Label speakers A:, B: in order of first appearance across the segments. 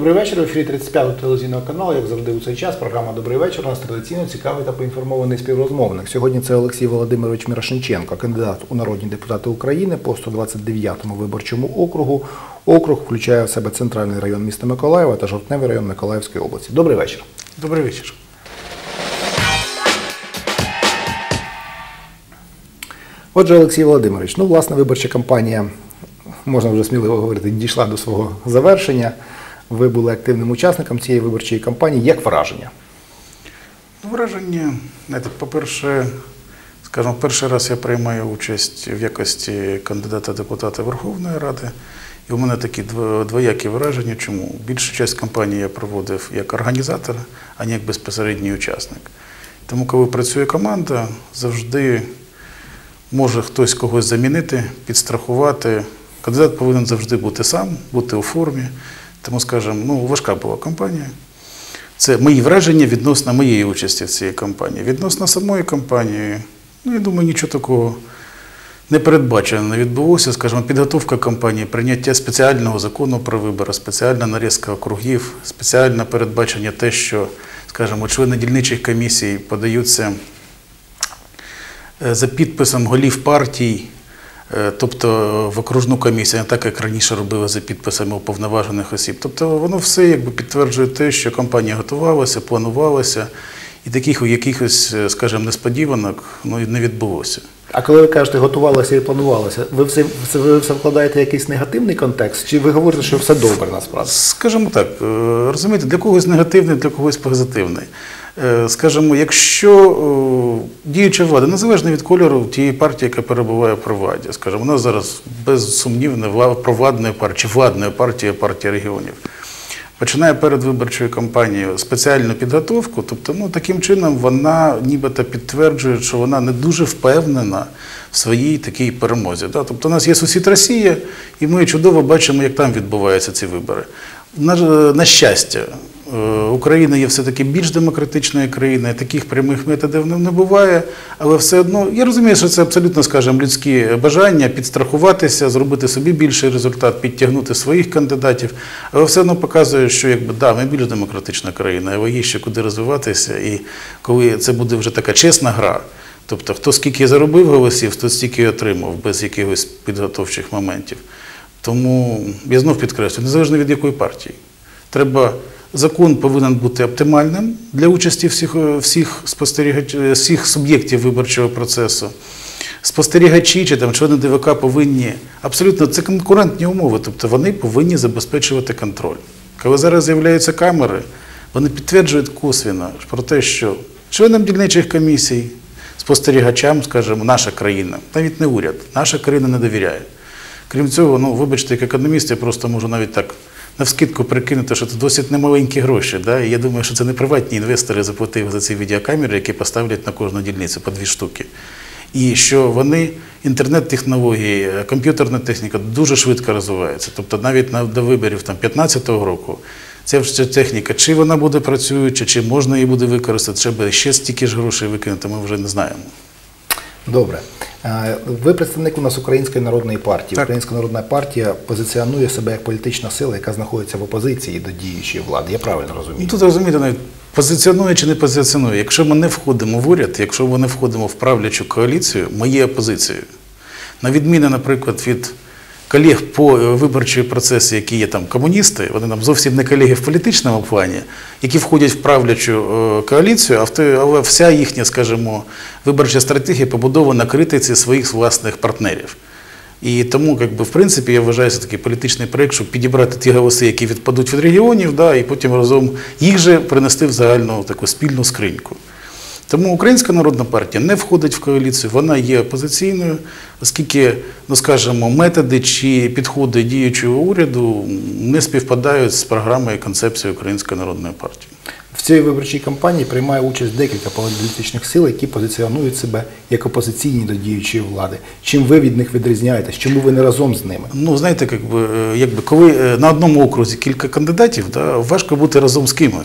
A: Добрий вечір. В ефірі 35-го телевізійного каналу, як завжди у цей час, програма «Добрий вечір». У нас традиційно цікавий та поінформований співрозмовник. Сьогодні це Олексій Володимирович Мірошниченко, кандидат у народні депутати України по 129-му виборчому округу. Округ включає в себе центральний район міста Миколаєва та жовтневий район Миколаївської області. Добрий вечір.
B: Добрий вечір.
A: Отже, Олексій Володимирович, власне, виборча кампанія, можна вже сміливо говорити, дійшла до свого завершення. Ви були активним учасником цієї виборчої кампанії. Як враження?
B: Враження, по-перше, скажімо, перший раз я приймаю участь в якості кандидата депутата Верховної Ради. І у мене такі двоякі враження. Чому? Більшу частину кампанії я проводив як організатор, а не як безпосередній учасник. Тому, коли працює команда, завжди може хтось когось замінити, підстрахувати. Кандидат повинен завжди бути сам, бути у формі. Тому, скажімо, важка була кампанія. Це мої враження відносно моєї участі в цій кампанії. Відносно самої кампанії, я думаю, нічого такого непередбачено не відбулося. Скажімо, підготовка кампанії, прийняття спеціального закону про вибори, спеціальна нарізка округів, спеціальне передбачення те, що, скажімо, члени дільничих комісій подаються за підписом голів партій, тобто в окружну комісію, не так, як раніше робили за підписами уповноважених осіб. Тобто воно все підтверджує те, що кампанія готувалася, планувалася, і таких якихось, скажімо, несподіванок не відбулося.
A: А коли ви кажете, готувалося і планувалося, ви все вкладаєте в якийсь негативний контекст, чи ви говорите, що все добре насправді?
B: Скажімо так, розумієте, для когось негативний, для когось позитивний. Скажімо, якщо діюча влада, незалежно від кольору тієї партії, яка перебуває при владі, скажімо, у нас зараз безсумнівно провладною партією, чи владною партією, партія регіонів, починає передвиборчою кампанією спеціальну підготовку, тобто таким чином вона нібито підтверджує, що вона не дуже впевнена в своїй такій перемозі. Тобто у нас є сусід Росія, і ми чудово бачимо, як там відбуваються ці вибори. На щастя, Україна є все-таки більш демократичною країною, таких прямих методів не буває, але все одно, я розумію, що це абсолютно, скажімо, людські бажання підстрахуватися, зробити собі більший результат, підтягнути своїх кандидатів, але все одно показує, що ми більш демократична країна, але є ще куди розвиватися, і коли це буде вже така чесна гра, тобто хто скільки заробив голосів, хто стільки отримав, без якихось підготовчих моментів. Тому я знов підкреслюю, незалежно від якої партії, закон повинен бути оптимальним для участі всіх суб'єктів виборчого процесу. Спостерігачі чи члени ДВК повинні, абсолютно, це конкурентні умови, тобто вони повинні забезпечувати контроль. Коли зараз з'являються камери, вони підтверджують косвенно про те, що членам дільничих комісій, спостерігачам, скажімо, наша країна, навіть не уряд, наша країна не довіряє. Крім цього, вибачте, як економіст, я просто можу навіть так навскидку прикинути, що це досить немаленькі гроші. І я думаю, що це не приватні інвестори заплатили за ці відеокамери, які поставлять на кожну дільницю по 2 штуки. І що вони, інтернет-технології, комп'ютерна техніка дуже швидко розвиваються. Тобто навіть до виборів 2015 року ця техніка, чи вона буде працююча, чи можна її буде використати, треба ще стільки ж грошей викинути, ми вже не знаємо.
A: Добре. Ви представник у нас Української народної партії.
B: Так.
A: Українська народна партія позиціонує себе як політична сила, яка знаходиться в опозиції до діючої влади. Я правильно розумію?
B: Тут, розумієте, навіть позиціонує чи не позиціонує. Якщо ми не входимо в уряд, якщо ми не входимо в правлячу коаліцію, ми є опозицією. На відміну, наприклад, від колег по виборчому процесі, які є комуністи, вони зовсім не колеги в політичному плані, які входять в правлячу коаліцію, але вся їхня, скажімо, виборча стратегія побудована на критиці своїх власних партнерів. І тому, в принципі, я вважаю, це такий політичний проєкт, щоб підібрати ті голоси, які відпадуть від регіонів, і потім разом їх же принести в загальну таку спільну скриньку. Тому Українська народна партія не входить в коаліцію, вона є опозиційною, оскільки, скажімо, методи чи підходи діючого уряду не співпадають з програмою і концепцією Української народної партії.
A: В цій виборчій кампанії приймає участь декілька політичних сил, які позиціонують себе як опозиційні до діючої влади. Чим ви від них відрізняєтесь? Чому ви не разом з ними?
B: Знаєте, коли на одному окрузі кілька кандидатів, важко бути разом з кимось.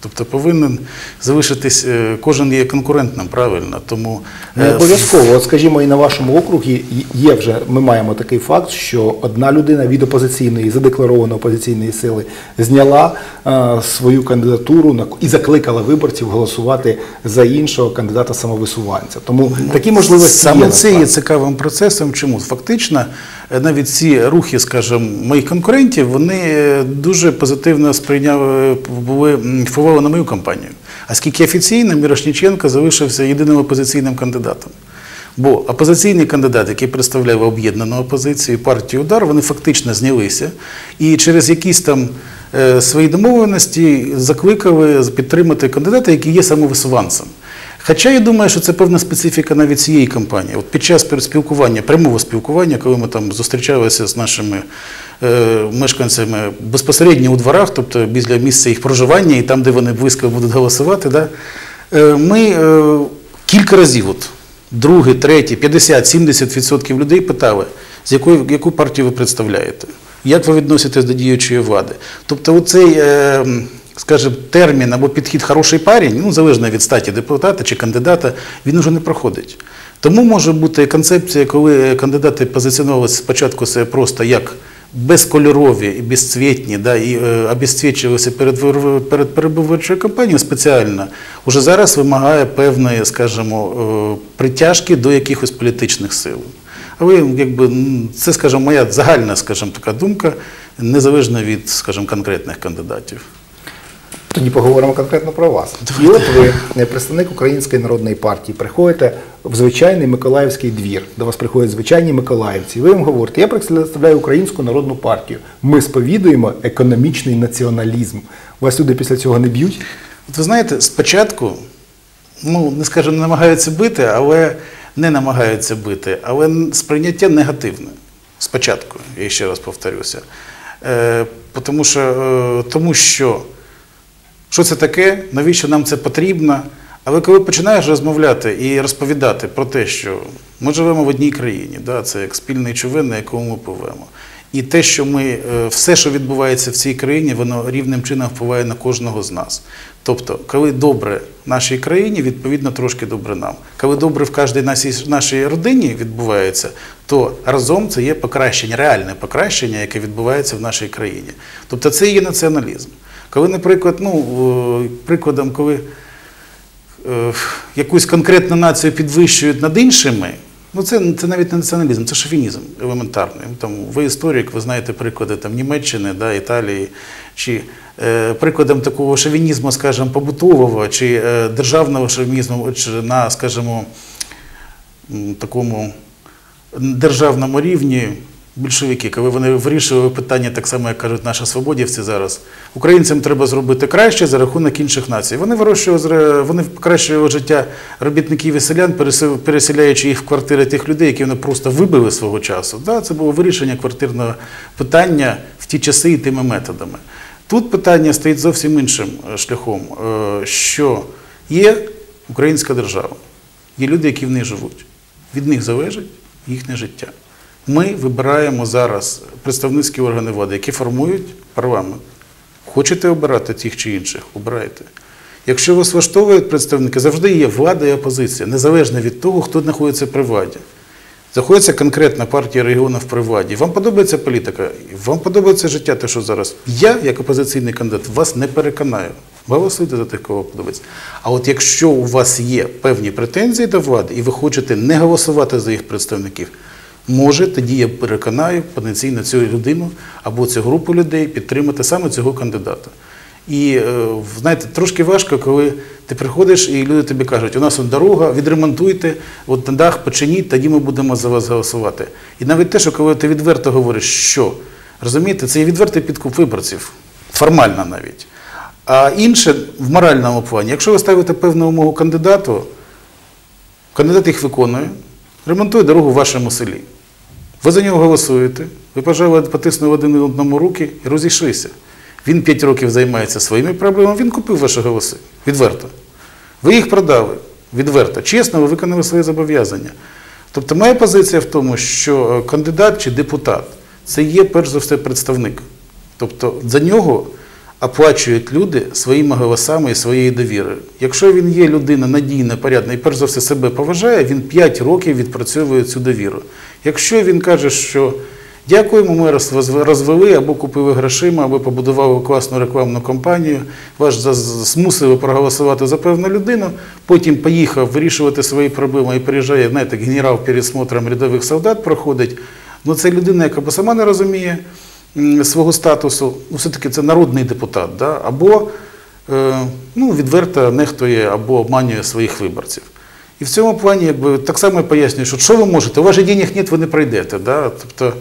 B: Тобто повинен залишитись, кожен є конкурентним, правильно, тому…
A: Не обов'язково. От, скажімо, і на вашому округі є вже, ми маємо такий факт, що одна людина від опозиційної, задекларованої опозиційної сили зняла свою кандидатуру і закликала виборців голосувати за іншого кандидата-самовисуванця. Тому такі можливості
B: саме
A: є.
B: Це є цікавим процесом. Чому? Фактично, навіть ці рухи, скажімо, моїх конкурентів, вони дуже позитивно впливали на мою кампанію. Оскільки офіційно Мірошниченко залишився єдиним опозиційним кандидатом. Бо опозиційний кандидат, який представляв об'єднану опозицію, партію «Удар», вони фактично знялися і через якісь там свої домовленості закликали підтримати кандидата, який є самовисуванцем. Хоча я думаю, що це певна специфіка навіть цієї кампанії. От під час спілкування, прямого спілкування, коли ми там зустрічалися з нашими мешканцями безпосередньо у дворах, тобто біля місця їх проживання і там, де вони близько будуть голосувати, да, ми кілька разів, от, другий, третій, 50-70% людей питали, яку партію ви представляєте, як ви відноситесь до діючої влади. Тобто оцей, скажімо, термін або підхід «хороший парень», ну, залежно від статі депутата чи кандидата, він уже не проходить. Тому може бути концепція, коли кандидати позиціонувалися спочатку себе просто як безкольорові і безцвітні, да, і обезцвічувалися перед передвиборчою кампанією спеціально, уже зараз вимагає певної, скажімо, притяжки до якихось політичних сил. Але якби, це, скажімо, моя загальна, скажімо, така думка, незалежно від, скажімо, конкретних кандидатів.
A: Тоді поговоримо конкретно про вас. І от ви, представник Української народної партії, приходите в звичайний Миколаївський двір, до вас приходять звичайні миколаївці. І ви їм говорите, я представляю Українську народну партію, ми сповідуємо економічний націоналізм. Вас люди після цього не б'ють?
B: От ви знаєте, спочатку, ну, не скажу, не намагаються бити, але сприйняття негативне. Спочатку, я ще раз повторюся. Тому що що це таке, навіщо нам це потрібно? Але коли починаєш розмовляти і розповідати про те, що ми живемо в одній країні, да, це як спільний човен, на якому ми пливемо. І те, що все, що відбувається в цій країні, воно рівним чином впливає на кожного з нас. Тобто, коли добре нашій країні, відповідно, трошки добре нам. Коли добре в кожній нашій родині відбувається, то разом це є покращення, реальне покращення, яке відбувається в нашій країні. Тобто, це є націоналізм. Коли, наприклад, прикладом, коли якусь конкретну націю підвищують над іншими, ну це навіть не націоналізм, це шовінізм елементарний. Там, ви історик, ви знаєте приклади там, Німеччини, да, Італії, чи прикладом такого шовінізму, скажімо, побутового, чи державного шовінізму, чи на, скажімо, такому державному рівні, більшовики, коли вони вирішували питання, так само, як кажуть наші свободівці зараз, українцям треба зробити краще за рахунок інших націй. Вони покращували життя робітників і селян, переселяючи їх в квартири тих людей, які вони просто вибили свого часу. Да, це було вирішення квартирного питання в ті часи і тими методами. Тут питання стоїть зовсім іншим шляхом, що є українська держава, є люди, які в ній живуть. Від них залежить їхнє життя. Ми вибираємо зараз представницькі органи влади, які формують парламент. Хочете обирати тих чи інших – обирайте. Якщо вас влаштовують представники, завжди є влада і опозиція, незалежно від того, хто знаходиться при владі. Знаходиться конкретна партія регіонів при владі. Вам подобається політика, вам подобається життя, те, що зараз. Я, як опозиційний кандидат, вас не переконаю. Голосуйте за тих, кого подобається. А от якщо у вас є певні претензії до влади, і ви хочете не голосувати за їх представників, може, тоді я переконаю потенційно цю людину або цю групу людей підтримати саме цього кандидата. І, знаєте, трошки важко, коли ти приходиш і люди тобі кажуть, у нас от дорога, відремонтуйте, от на дах починіть, тоді ми будемо за вас голосувати. І навіть те, що коли ти відверто говориш, що, розумієте, це є відвертий підкуп виборців, формально навіть. А інше в моральному плані, якщо ви ставите певну умову кандидату, кандидат їх виконує, ремонтує дорогу в вашому селі. Ви за нього голосуєте, ви, пожалуй, потиснули один одному руки і розійшлися. Він 5 років займається своїми проблемами, він купив ваші голоси. Відверто. Ви їх продали. Відверто. Чесно, ви виконали свої зобов'язання. Тобто моя позиція в тому, що кандидат чи депутат – це є, перш за все, представник. Тобто за нього оплачують люди своїми голосами і своєю довірою. Якщо він є людина надійна, порядна і перш за все себе поважає, він 5 років відпрацьовує цю довіру. Якщо він каже, що дякуємо, ми розвели, або купили грошима, або побудували класну рекламну кампанію, вас змусили проголосувати за певну людину, потім поїхав вирішувати свої проблеми і приїжджає, знаєте, генерал перед смотром рядових солдат проходить, ну це людина, яка бо сама не розуміє свого статусу, ну все-таки це народний депутат, да? Або відверто нехтує або обманює своїх виборців. І в цьому плані якби, так само я пояснюю, що ви можете, у вас же денег нет, ви не пройдете. Да? Тобто,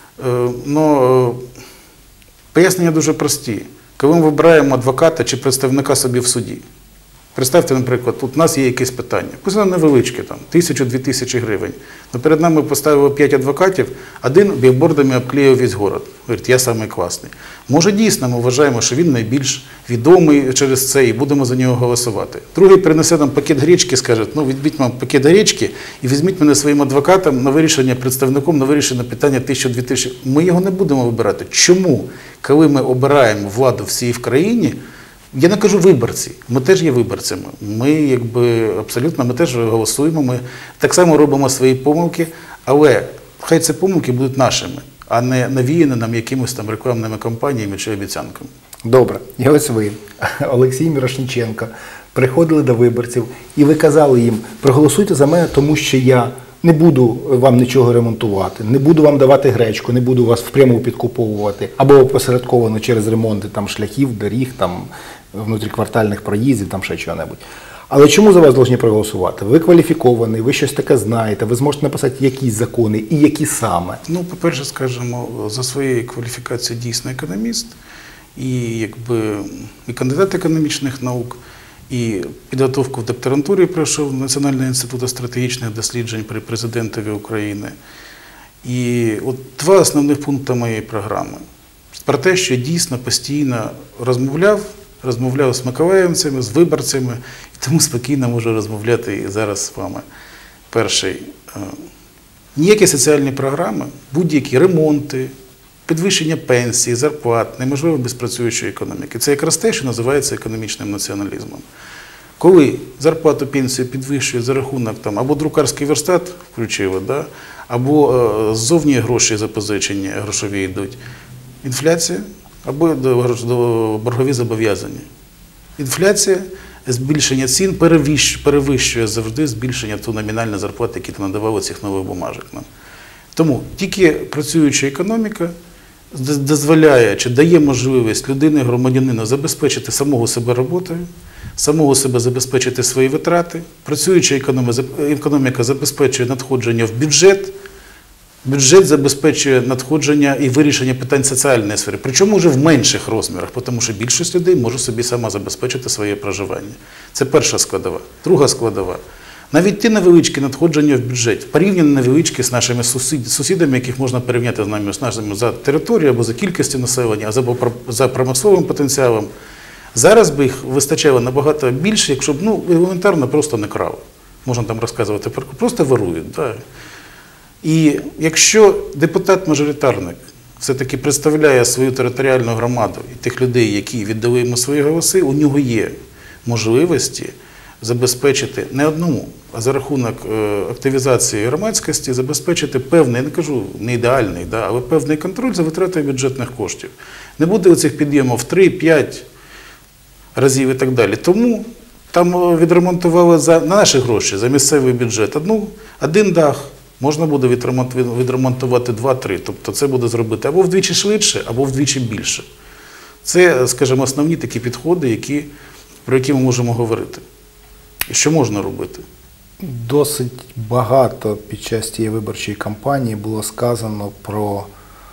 B: пояснення дуже прості. Коли ми вибираємо адвоката чи представника собі в суді, представте, наприклад, тут у нас є якесь питання, пусть воно невеличке, 1000-2000 гривень, но перед нами поставили 5 адвокатів, один білбордами обклеїв весь город, говорить, я самий класний. Може дійсно ми вважаємо, що він найбільш відомий через це і будемо за нього голосувати. Другий принесе нам пакет гречки, скаже, відбіть вам пакет гречки і візьміть мене своїм адвокатом на вирішення, представником на вирішення питання 1000-2000. Ми його не будемо вибирати. Чому? Коли ми обираємо владу всій в країні, я не кажу виборці, ми теж є виборцями, ми ми теж голосуємо, ми так само робимо свої помилки, але хай ці помилки будуть нашими, а не навіяні нам якимось там рекламними кампаніями чи обіцянками.
A: Добре, і ось ви, Олексій Мірошниченко, приходили до виборців і ви казали їм, проголосуйте за мене, тому що я не буду вам нічого ремонтувати, не буду вам давати гречку, не буду вас впряму підкуповувати, або опосередковано через ремонти шляхів, доріг, внутріквартальних проїздів, ще чого-небудь. Але чому за вас повинні проголосувати? Ви кваліфікований, ви щось таке знаєте, ви зможете написати якісь закони і які саме?
B: По-перше, скажімо, за своєю кваліфікацією дійсно економіст, і кандидат економічних наук, і підготовку в докторантурі пройшов Національний інститут стратегічних досліджень при президентові України. І от 2 основних пункти моєї програми. Про те, що я дійсно постійно розмовляв з миколаївцями, з виборцями, і тому спокійно можу розмовляти і зараз з вами. Перший. Ніякі соціальні програми, будь-які ремонти, підвищення пенсій, зарплат, неможливо без працюючої економіки. Це якраз те, що називається економічним націоналізмом. Коли зарплату, пенсію підвищують за рахунок або друкарський верстат включили, да, або ззовні гроші запозичені, грошові йдуть, інфляція або боргові зобов'язання. Інфляція, збільшення цін перевищує завжди збільшення номінальної зарплати, які ти надавали цих нових бумажок. Тому тільки працююча економіка дозволяє чи дає можливість людини, громадянину забезпечити самого себе роботою, самого себе забезпечити свої витрати. Працююча економіка забезпечує надходження в бюджет, бюджет забезпечує надходження і вирішення питань соціальної сфери. Причому вже в менших розмірах, тому що більшість людей може собі сама забезпечити своє проживання. Це перша складова. Друга складова. Навіть ті невеличкі надходження в бюджет, порівняно невеличкі з нашими сусідами, яких можна порівняти з нашими за територією або за кількістю населення, або за промисловим потенціалом, зараз би їх вистачало набагато більше, якщо б елементарно просто не крали. Можна там розказувати, просто ворують. Да? І якщо депутат-мажоритарник все-таки представляє свою територіальну громаду і тих людей, які віддали йому свої голоси, у нього є можливості забезпечити не одному, а за рахунок активізації громадськості, забезпечити певний, я не кажу не ідеальний, да, але певний контроль за витратою бюджетних коштів. Не буде оцих підйомів в 3-5 разів і так далі. Тому там відремонтували на наші гроші, за місцевий бюджет, один дах, можна буде відремонтувати 2-3. Тобто це буде зробити або вдвічі швидше, або вдвічі більше. Це, скажімо, основні такі підходи, про які ми можемо говорити. І що можна робити?
A: Досить багато під час цієї виборчої кампанії було сказано про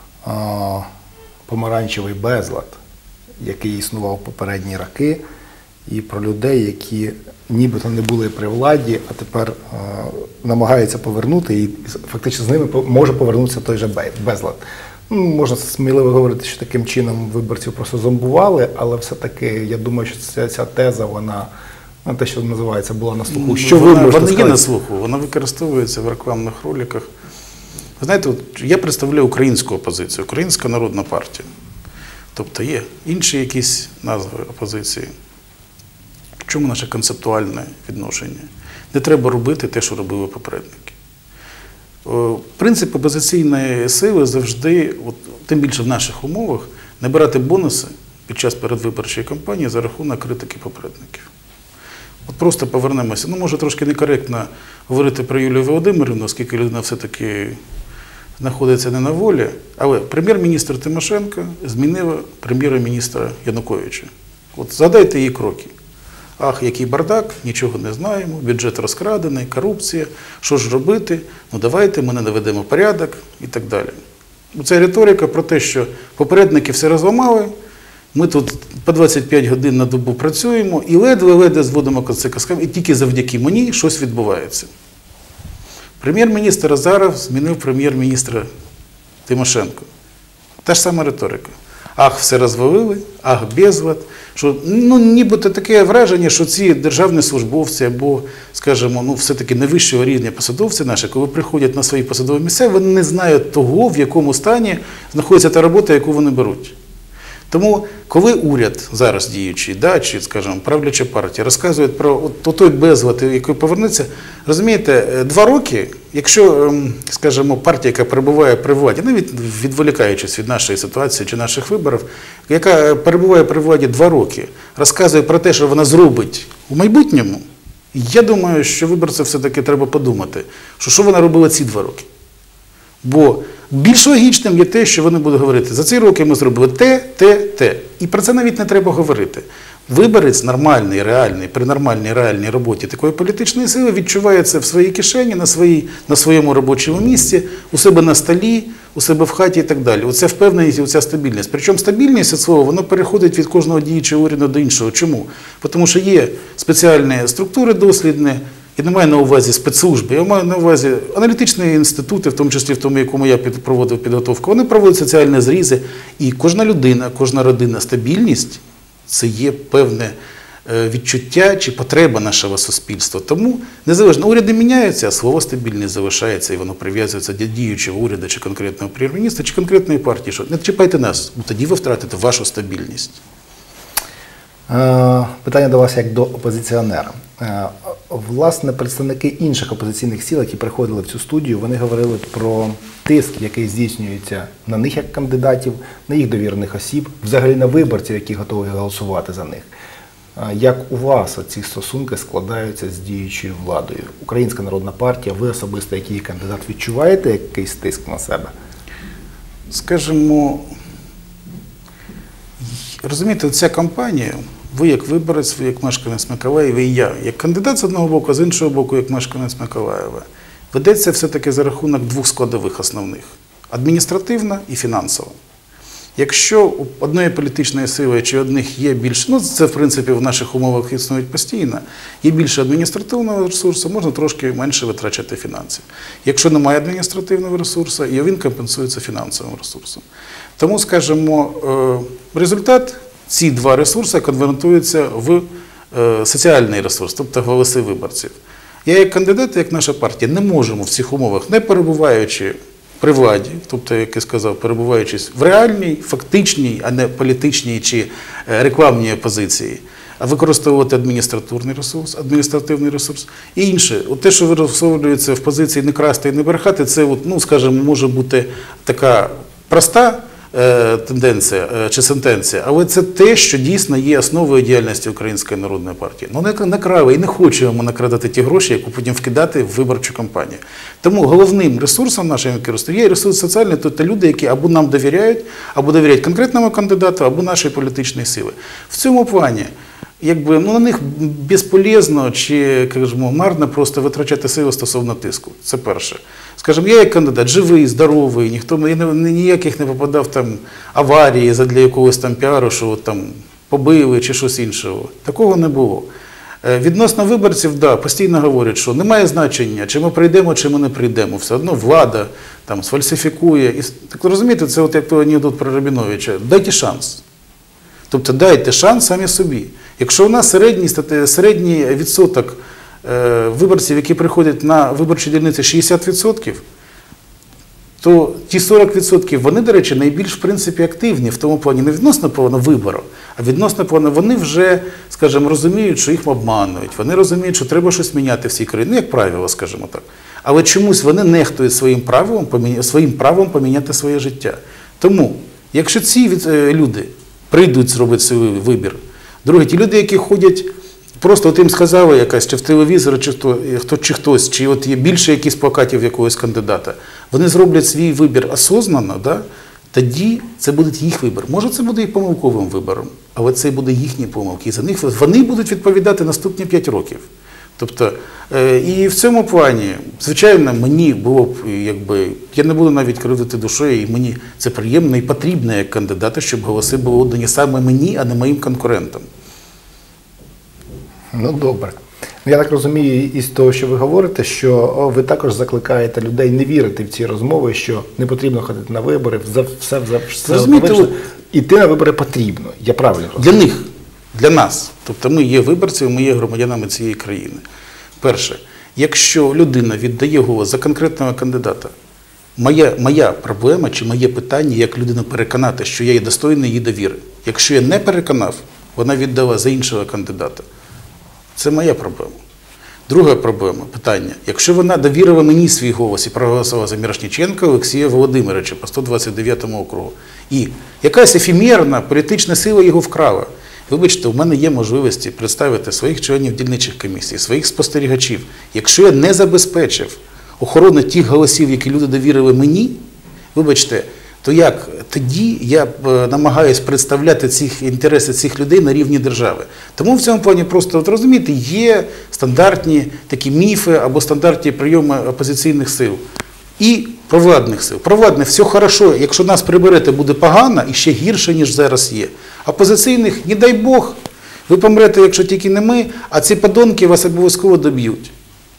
A: помаранчевий безлад, який існував попередні роки, і про людей, які нібито не були при владі, а тепер намагаються повернути, і фактично з ними може повернутися той же безлад. Можна сміливо говорити, що таким чином виборців просто зомбували, але все-таки я думаю, що ця теза, вона, те, що називається, була на слуху. Що ви можете сказати?
B: Вона є на слуху, вона використовується в рекламних роликах. Ви знаєте, я представляю українську опозицію, Українська народна партія. Тобто є інші якісь назви опозиції. В чому наше концептуальне відношення? Не треба робити те, що робили попередники. Принцип опозиційної сили завжди, тим більше в наших умовах, не брати бонуси під час передвиборчої кампанії за рахунок критики попередників. Просто повернемося. Може трошки некоректно говорити про Юлію Володимирівну, оскільки людина все-таки знаходиться не на волі, але прем'єр-міністр Тимошенко змінила прем'єра-міністра Януковича. Згадайте її кроки. Ах, який бардак, нічого не знаємо, бюджет розкрадений, корупція, що ж робити, давайте ми не наведемо порядок і так далі. Це риторика про те, що попередники все розламали, ми тут по 25 годин на добу працюємо і ледве-ледве зводимо конці казками, і тільки завдяки мені щось відбувається. Прем'єр-міністр Азаров змінив прем'єр-міністра Тимошенко. Та ж сама риторика. Ах, все розвалили, ах, безлад. Що, нібито таке враження, що ці державні службовці або, скажімо, все-таки найвищого рівня посадовці наші, коли приходять на свої посадові місця, вони не знають того, в якому стані знаходиться та робота, яку вони беруть. Тому, коли уряд зараз діючий, чи, скажімо, правляча партія розказують про той безлад, який повернеться, розумієте, 2 роки, якщо, скажімо, партія, яка перебуває при владі, навіть відволікаючись від нашої ситуації чи наших виборів, яка перебуває при владі 2 роки, розказує про те, що вона зробить у майбутньому, я думаю, що виборцям все-таки треба подумати, що вона робила ці 2 роки. Бо більш логічним є те, що вони будуть говорити, за ці роки ми зробили те. І про це навіть не треба говорити. Виборець нормальний, реальний, при нормальній реальній роботі такої політичної сили відчуває це в своїй кишені, на своєму робочому місці, у себе на столі, у себе в хаті і так далі. Оця впевненість і оця стабільність. Причому стабільність, це слово, воно переходить від кожного діючого уряду до іншого. Чому? Тому що є спеціальні структури дослідні, і не маю на увазі спецслужби, я маю на увазі аналітичні інститути, в тому числі в тому, якому я проводив підготовку, вони проводять соціальні зрізи, і кожна людина, кожна родина, стабільність – це є певне відчуття чи потреба нашого суспільства. Тому, незалежно, уряди міняються, а слово стабільність залишається, і воно прив'язується до діючого уряду, чи конкретного прем'єр-міністра, чи конкретної партії. Що не чіпайте нас, бо тоді ви втратите вашу стабільність.
A: Питання до вас як до опозиціонера. Власне, представники інших опозиційних сил, які приходили в цю студію, вони говорили про тиск, який здійснюється на них як кандидатів, на їх довірених осіб, взагалі на виборців, які готові голосувати за них. Як у вас ці стосунки складаються з діючою владою? Українська народна партія, ви особисто, як її кандидат, відчуваєте якийсь тиск на себе?
B: Скажімо, розумієте, ця кампанія, ви як виборець, ви як мешканець Миколаєва і я, як кандидат з одного боку, а з іншого боку, як мешканець Миколаєва, ведеться все-таки за рахунок 2 складових основних – адміністративна і фінансова. Якщо у одної політичної сили чи одних є більше, це в принципі в наших умовах існують постійно, є більше адміністративного ресурсу, можна трошки менше витрачати фінансів. Якщо немає адміністративного ресурсу, і він компенсується фінансовим ресурсом. Тому, скажімо, результат – ці 2 ресурси конвертуються в соціальний ресурс, тобто голоси виборців. Я як кандидат, як наша партія, не можемо в цих умовах, не перебуваючи при владі, тобто, як я сказав, перебуваючись в реальній, фактичній, а не політичній чи рекламній опозиції, а використовувати адміністративний ресурс. І інше, те, що висловлюється в позиції не красти і не брехати, це, скажімо, може бути така проста тенденція чи сентенція, але це те, що дійсно є основою діяльності Української народної партії. Не накрали і не хочемо накрадати ті гроші, які потім вкидати в виборчу кампанію. Тому головним ресурсом нашим є ресурс соціальний, тобто люди, які або нам довіряють, або довіряють конкретному кандидату, або нашій політичній силі. В цьому плані на них безполезно чи, скажімо, марно просто витрачати сили стосовно тиску. Це перше. Скажімо, я як кандидат живий, здоровий, ніхто ніяких не попадав там аварії задля якогось там піару, що там побили чи щось іншого. Такого не було. Відносно виборців, постійно говорять, що немає значення, чи ми прийдемо, чи ми не прийдемо. Все одно влада там сфальсифікує. Так розумієте, це як той анекдот про Рабіновича. Дайте шанс. Тобто дайте шанс самі собі. Якщо у нас середній відсоток виборців, які приходять на виборчі дільниці 60%, то ті 40%, вони, до речі, найбільш, в принципі, активні в тому плані, не відносно плану вибору, а відносно плану, вони вже, скажімо, розуміють, що їх обманують, вони розуміють, що треба щось міняти в цій країні, як правило, скажімо так. Але чомусь вони нехтують своїм правом поміняти своє життя. Тому, якщо ці люди прийдуть зробити свій вибір, друге, ті люди, які ходять, просто от їм сказали якась, чи в телевізорі, чи хтось, чи от є більше якісь плакатів якогось кандидата, вони зроблять свій вибір осознанно, да? Тоді це буде їх вибір. Може, це буде і помилковим вибором, але це буде їхні помилки. І за них вони будуть відповідати наступні 5 років. Тобто, і в цьому плані, звичайно, мені було б, я не буду навіть кривдити душею, і мені це приємно і потрібно як кандидата, щоб голоси були віддані саме мені, а не моїм конкурентам.
A: Ну, добре. Я так розумію із того, що ви говорите, що ви також закликаєте людей не вірити в ці розмови, що не потрібно ходити на вибори, все іти на вибори потрібно. Я правильно розумію?
B: Для них, для нас. Тобто ми є виборцями, ми є громадянами цієї країни. Перше, якщо людина віддає голос за конкретного кандидата, моя проблема чи моє питання, як людину переконати, що я є достойний її довіри. Якщо я не переконав, вона віддала за іншого кандидата. Це моя проблема. Друга проблема, питання. Якщо вона довірила мені свій голос і проголосувала за Мірошниченка Олексія Володимировича по 129 округу, і якась ефемерна політична сила його вкрала, вибачте, у мене є можливості представити своїх членів дільничих комісій, своїх спостерігачів. Якщо я не забезпечив охорону тих голосів, які люди довірили мені, вибачте, то як тоді я намагаюся представляти інтереси цих людей на рівні держави? Тому в цьому плані просто, от розумієте, є стандартні такі міфи або стандартні прийоми опозиційних сил і провладних сил. Провладне, все хорошо, якщо нас приберете, буде погано і ще гірше, ніж зараз є. Опозиційних, не дай Бог, ви помрете, якщо тільки не ми, а ці подонки вас обов'язково доб'ють.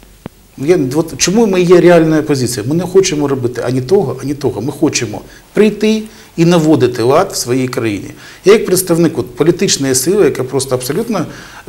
B: Чому ми є реальна опозиція? Ми не хочемо робити ані того, ані того. Ми хочемо прийти і наводити лад в своїй країні. Я як представник політичної сили, яка просто абсолютно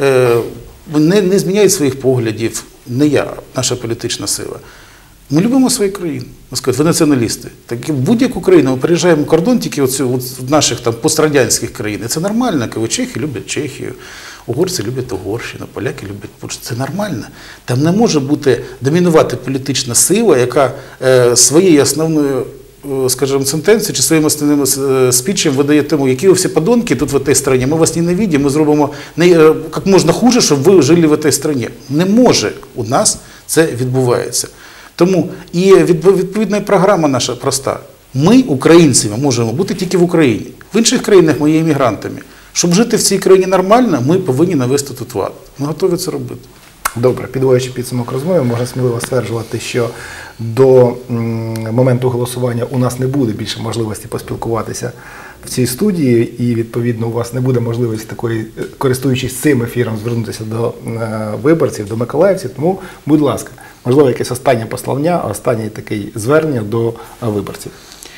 B: не зміняє своїх поглядів, не я, а наша політична сила. Ми любимо свою країну. Ви націоналісти. Так, в будь-яку країну ми переїжджаємо кордон тільки в наших пострадянських країн. І це нормально, коли чехи люблять Чехію, угорці люблять Угорщину, поляки люблять Польщу. Це нормально. Там не може бути домінувати політична сила, яка своєю основною, скажімо, сентенцією чи своїм основним спічем видає тому, які ви всі подонки тут в цій країні, ми вас ненавидимо, ми зробимо як можна хуже, щоб ви жили в цій країні. Не може у нас це відбувається. Тому і відповідна програма наша проста. Ми, українцями, можемо бути тільки в Україні. В інших країнах ми є іммігрантами. Щоб жити в цій країні нормально, ми повинні навести тут лад. Ми готові це робити.
A: Добре, підводячи підсумок розмови, можна сміливо стверджувати, що до моменту голосування у нас не буде більше можливості поспілкуватися в цій студії, і, відповідно, у вас не буде можливості такої, користуючись цим ефіром, звернутися до виборців, до миколаївців. Тому, будь ласка, можливо, якесь останнє послання, останнє таке звернення до виборців.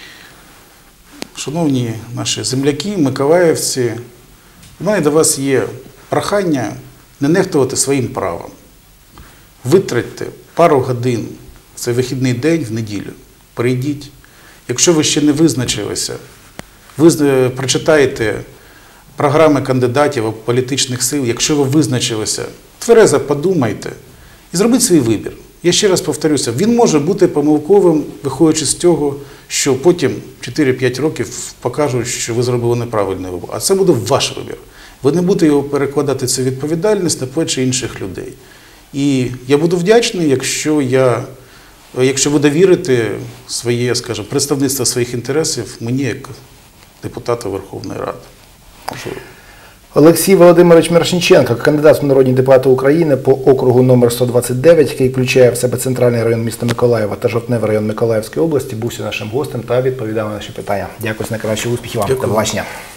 B: Шановні наші земляки, миколаївці, у мене до вас є прохання не нехтувати своїм правом. Витратьте пару годин, це вихідний день в неділю, прийдіть. Якщо ви ще не визначилися, прочитайте програми кандидатів або політичних сил. Якщо ви визначилися, тверезо подумайте і зробіть свій вибір. Я ще раз повторюся, він може бути помилковим, виходячи з того, що потім 4-5 років покажуть, що ви зробили неправильний вибір. А це буде ваш вибір. Ви не будете його перекладати, цю відповідальність на плечі інших людей. І я буду вдячний, якщо ви довірите своє, скажімо, представництво своїх інтересів мені як депутату Верховної Ради.
A: Олексій Володимирович Мірошниченко, кандидат в народні депутати України по округу номер 129, який включає в себе центральний район міста Миколаєва та Жовтневий район Миколаївської області, був нашим гостем та відповідав на наші питання. Дякую за найкращі успіхи вам. До побачення.